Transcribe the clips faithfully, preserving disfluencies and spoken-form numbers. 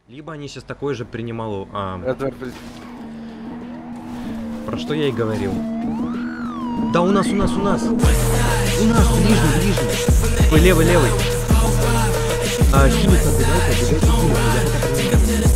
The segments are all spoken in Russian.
Либо они сейчас такой же принимал... А... Эдвард, Про что я и говорил. Да, у нас, у нас, у нас. У нас, ближний, ближний. Ой, левый, левый. А, хилит, отбегайте, отбегайте, хилит.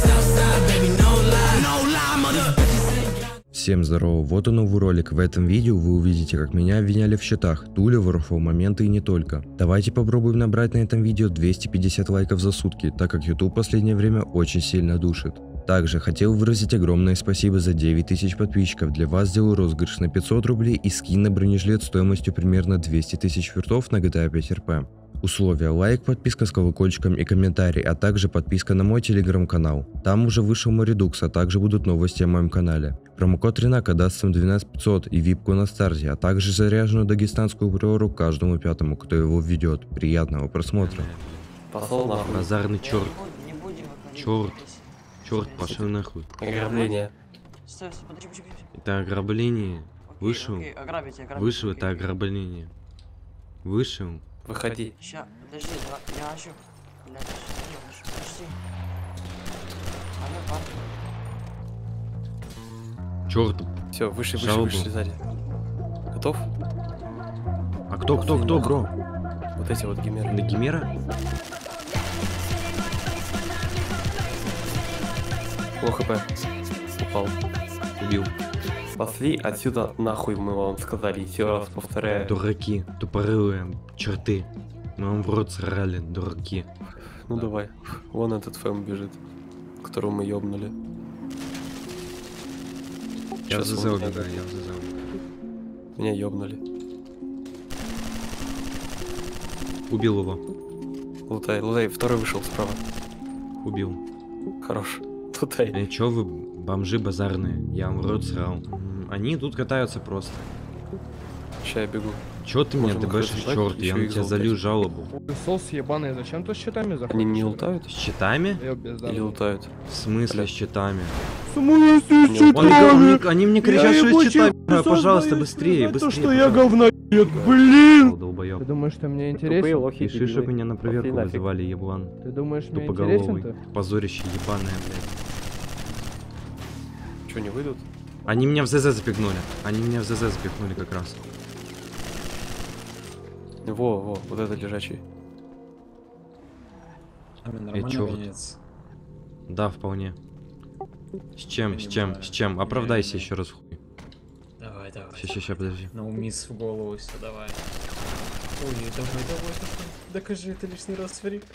Всем здорово, вот он новый ролик. В этом видео вы увидите, как меня обвиняли в счетах, Туля, воровал моменты и не только. Давайте попробуем набрать на этом видео двести пятьдесят лайков за сутки, так как YouTube в последнее время очень сильно душит. Также хотел выразить огромное спасибо за девять тысяч подписчиков. Для вас сделаю розыгрыш на пятьсот рублей и скин на бронежилет стоимостью примерно двести тысяч вертов на джи ти эй пять эр пи. Условия: лайк, подписка с колокольчиком и комментарий, а также подписка на мой телеграм-канал. Там уже вышел мой редукс, а также будут новости о моем канале. Промокод Ренака даст вам двенадцать пятьсот и випку на старте, а также заряженную дагестанскую приору каждому пятому, кто его введет. Приятного просмотра. Пошел нахуй. Базарный черт. Черт. Черт, пошел нахуй. Ограбление. Стой, стой, подожди, подожди, подожди. Это ограбление. Окей, Вышел. окей, ограбить, ограбить. Вышел, окей, это окей. ограбление. Вышел. Выходи. Ща, подожди, я, я ощу. Блядь, подожди, подожди. Алло, парень. Черт. Все, выше, выше, Жалобу. выше, сзади. Готов? А кто, кто, кто, бро? Вот эти вот гимеры. На Гимера? О, хп. Упал. Убил. Пошли отсюда нахуй, мы вам сказали. Еще раз повторяю. Дураки, тупорылые, черты. Мы вам в рот срали, дураки. Ну давай. Вон этот фэм бежит, которого мы ёбнули. Я в Щас ЗЗ он убегаю, меня- я в ЗЗ. Меня ёбнули. Убил его. Лутай, лутай, второй вышел справа. Убил. Хорош. Лутай. Э, чё вы, бомжи базарные? Я вам в рот срал. М, Они тут катаются просто. Ща я бегу. Чё ты меня Можем дбэшишь, выходить, черт? Я ещё на их тебя залутать. залью жалобу. Сос ебаный, зачем ты с щитами заходишь? Они не лутают? С щитами? Я бездарный. Или лутают? В смысле Бля. с щитами? В смысле с Они- Они, щитами? они- они мне кричат, Я что ебучий с щитами. А, хуесос, Пожалуйста, боюсь быстрее, признать то, быстрее. что я пожалуйста. говноед, блин! Долбоёб. Ты думаешь, что мне интересен? Пиши, чтоб меня на проверку вызывали, еблан. Ты думаешь, мне интересен Тупоголовый. ты? Позорище ебаное, блядь. Че, не выйдут? Они меня в ЗЗ запихнули. Они меня в ЗЗ запихнули как раз. Во, во, вот этот лежачий. Э, чёрт. Да, вполне. С чем, с чем, с чем? Оправдайся еще раз, хуй. Давай, давай. Ща, ща, ща, подожди. На умис в голову все, давай. Ой, давай, давай, давай. Докажи это лишний раз, фрик.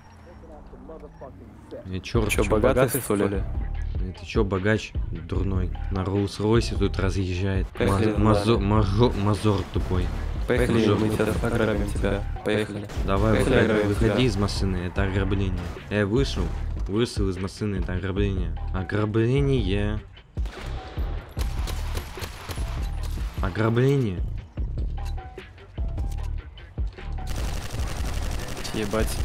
Э, чёрт, Че, чё, богатый, что ли? Э, Ты чё, богач дурной? На Роллс-Ройсе тут разъезжает. Поехали, Ма- мазо- ладно. мажо- Мазор тупой. Поехали, Уже. мы тебя ограбим тебя. Поехали. Давай, Поехали, выходи, ограбим выходи тебя. из машины, это ограбление. Я вышел, вышел из машины, это ограбление. Ограбление. Ограбление. Ебать.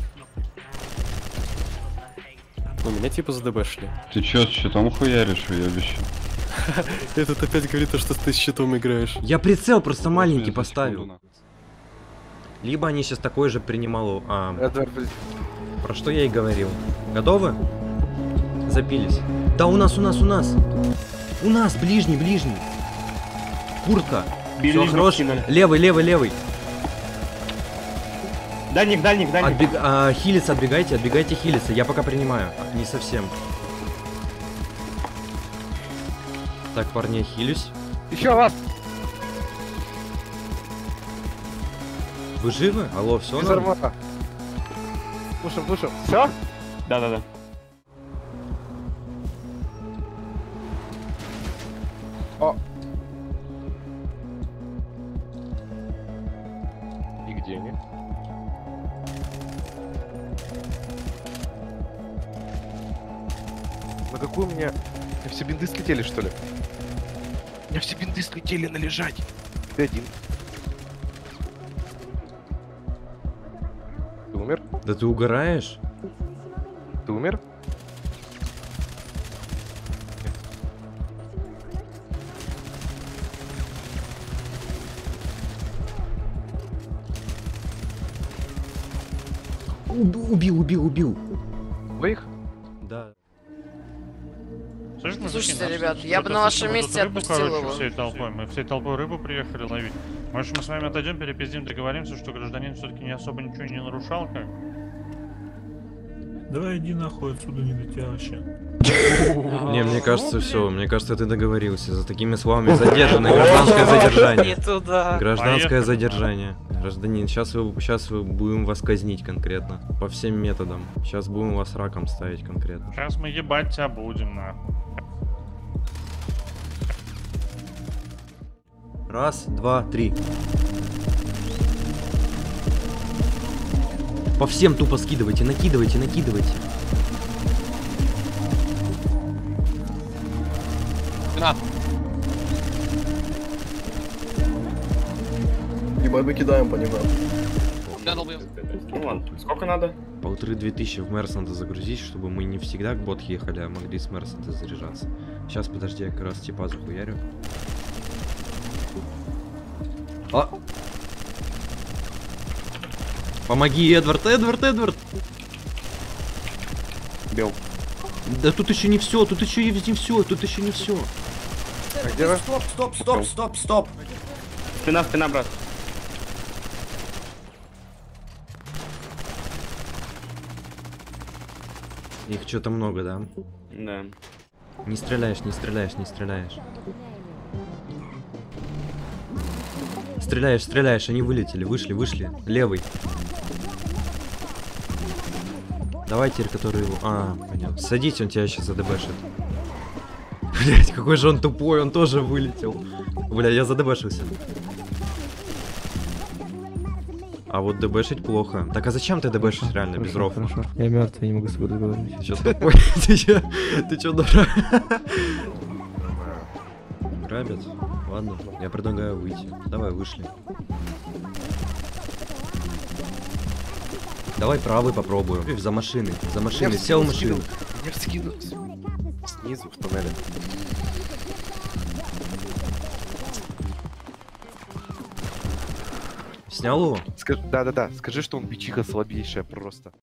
Ну, меня типа задебэшили. Ты чё, с щитом хуяришь, уебище? Этот опять говорит, то, что ты с щитом играешь. Я прицел просто маленький Я за поставил. секунду Либо они сейчас такой же принимал. А, Эдвард, про что я и говорил. Готовы? Запились. Да, у нас, у нас, у нас. У нас, ближний, ближний. Куртка. Все, хорош. Левый, левый, левый. Дальник, дальник, дальник. Отбег... а, хилиться, отбегайте, отбегайте, хилиться. Я пока принимаю. А, Не совсем. Так, парни, я хилюсь. еще раз, Вы живы? Алло, все без армата. Душим, душим. Все? Да, да, да. О. И где они? На какую мне... У меня все бинты слетели, что ли? У меня все бинты слетели на лежать. Ты один. Ты умер? Да ты угораешь? Ты умер? Уб- Убил, убил, убил. Двоих? Да. Слышь, Слушайте, ребят, я бы на вашем месте отпустил его. Всей толпой. Мы всей толпой рыбу приехали ловить. Может, мы с вами отойдем, перепиздим, договоримся, что гражданин все-таки не особо ничего не нарушал, как? Давай иди нахуй отсюда, не дотягивайся. Не, мне кажется, все. Мне кажется, ты договорился. За такими словами задержано гражданское задержание. Не туда. Гражданское задержание. Гражданин, сейчас вы, сейчас вы будем вас казнить конкретно. По всем методам. Сейчас будем вас раком ставить конкретно. Сейчас мы ебать тебя будем, нахуй. Раз, два, три. По всем тупо скидывайте, накидывайте, накидывайте. На. Ебать, мы кидаем по нему. Да, долбоёб. Ну ладно, сколько надо? Полторы две тысячи в Мерс надо загрузить, чтобы мы не всегда к бот ехали, а могли с Мерса заряжаться. Сейчас, подожди, я как раз типа захуярю. А! Помоги, Эдвард, Эдвард, Эдвард! Бел. Да тут еще не все, тут еще не все, тут еще не все. А где вы? Стоп, стоп, стоп, стоп, стоп. Спина, спина, брат. Их что-то много, да? Да. Не стреляешь, не стреляешь, не стреляешь. Стреляешь, стреляешь, они вылетели, вышли, вышли. Левый. Давай теперь, который его... А, понятно. Садись, он тебя сейчас задебэшит. Блять, какой же он тупой, он тоже вылетел. Бля, я задебэшился. А вот дебэшить плохо. Так а зачем ты дебэшишь реально без рофла? Я мертвый, не могу с собой договориться. Ты чё тупой? Ты чё? Ты чё, дурак? Грабят? Ладно, я предлагаю выйти. Давай, вышли. Давай правый попробуем. За машиной, за машиной. Сел в машину. Я скину. Снизу в туннеле. Снял его? Скажи, да-да-да, скажи, что он бичиха слабейшая просто.